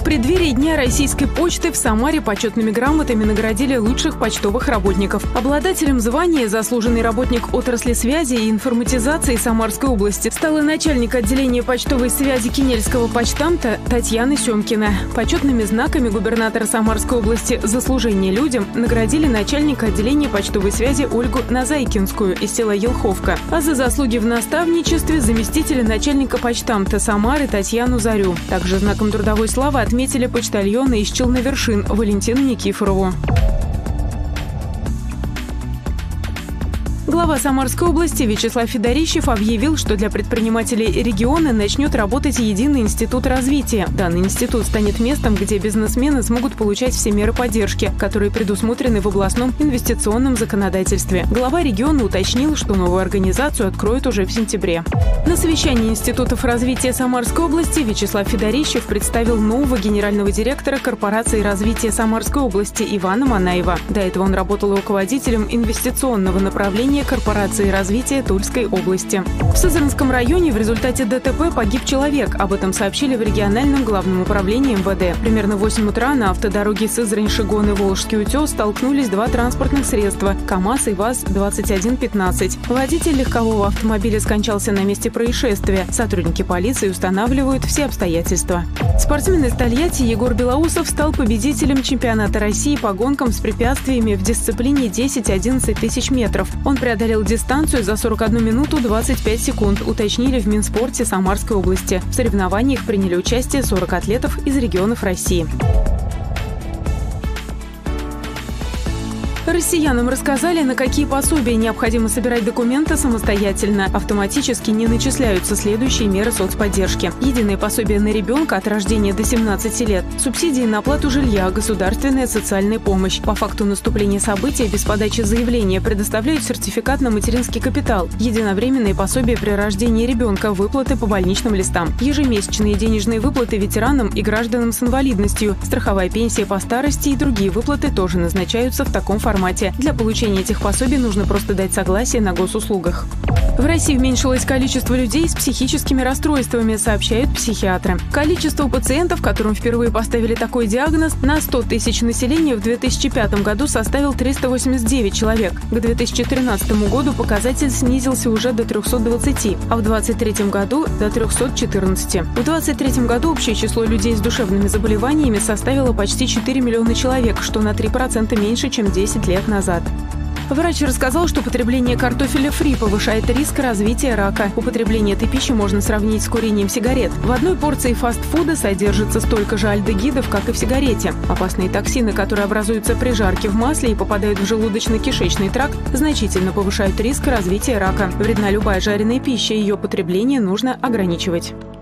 В преддверии Дня российской почты в Самаре почетными грамотами наградили лучших почтовых работников. Обладателем звания «Заслуженный работник отрасли связи и информатизации Самарской области» стала начальник отделения почтовой связи Кинельского почтамта Татьяна Семкина. Почетными знаками губернатора Самарской области «За служение людям» наградили начальника отделения почтовой связи Ольгу Назайкинскую из села Елховка, а за заслуги в наставничестве заместителя начальника почтамта Самары Татьяну Зарю. Также знаком трудовой славы отметили почтальона из Челновершин Валентину Никифорову. Глава Самарской области Вячеслав Федорищев объявил, что для предпринимателей региона начнет работать единый институт развития. Данный институт станет местом, где бизнесмены смогут получать все меры поддержки, которые предусмотрены в областном инвестиционном законодательстве. Глава региона уточнил, что новую организацию откроют уже в сентябре. На совещании институтов развития Самарской области Вячеслав Федорищев представил нового генерального директора корпорации развития Самарской области Ивана Манаева. До этого он работал руководителем инвестиционного направления корпорации развития Тульской области. В Сызранском районе в результате ДТП погиб человек. Об этом сообщили в региональном главном управлении МВД. Примерно в 8 утра на автодороге Сызрань-Шигоны-Волжский утес столкнулись два транспортных средства – КАМАЗ и ВАЗ-2115. Водитель легкового автомобиля скончался на месте происшествия. Сотрудники полиции устанавливают все обстоятельства. Спортсмен из Тольятти Егор Белоусов стал победителем чемпионата России по гонкам с препятствиями в дисциплине 10-11 тысяч метров. Он преодолел дистанцию за 41 минуту 25 секунд, уточнили в Минспорте Самарской области. В соревнованиях приняли участие 40 атлетов из регионов России. Россиянам рассказали, на какие пособия необходимо собирать документы самостоятельно. Автоматически не начисляются следующие меры соцподдержки. Единое пособие на ребенка от рождения до 17 лет, субсидии на оплату жилья, государственная социальная помощь. По факту наступления события без подачи заявления предоставляют сертификат на материнский капитал, единовременные пособия при рождении ребенка, выплаты по больничным листам, ежемесячные денежные выплаты ветеранам и гражданам с инвалидностью, страховая пенсия по старости и другие выплаты тоже назначаются в таком формате. Для получения этих пособий нужно просто дать согласие на госуслугах. В России уменьшилось количество людей с психическими расстройствами, сообщают психиатры. Количество пациентов, которым впервые поставили такой диагноз, на 100 тысяч населения в 2005 году составил 389 человек. К 2013 году показатель снизился уже до 320, а в 2023 году – до 314. В 2023 году общее число людей с душевными заболеваниями составило почти 4 миллиона человек, что на 3% меньше, чем 10 лет назад. Врач рассказал, что потребление картофеля фри повышает риск развития рака. Употребление этой пищи можно сравнить с курением сигарет. В одной порции фастфуда содержится столько же альдегидов, как и в сигарете. Опасные токсины, которые образуются при жарке в масле и попадают в желудочно-кишечный тракт, значительно повышают риск развития рака. Вредна любая жареная пища, ее потребление нужно ограничивать.